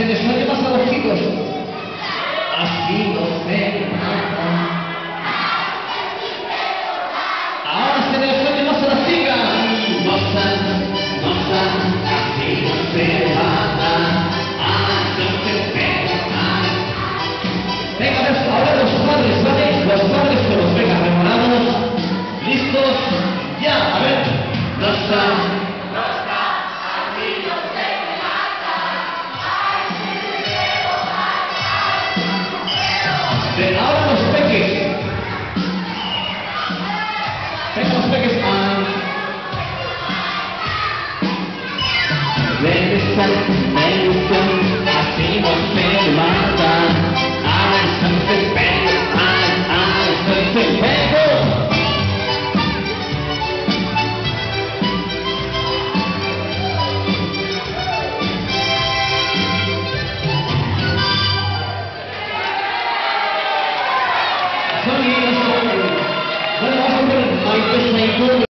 les oye más a los chicos. Así no se mata. Ahora se les oye más a las chicas. Gozan, así no se mata. No se pega. Venga, ahora los padres, ¿vale? Los padres con los venga, preparados, listos, ya, a ver. Gozan. Ahora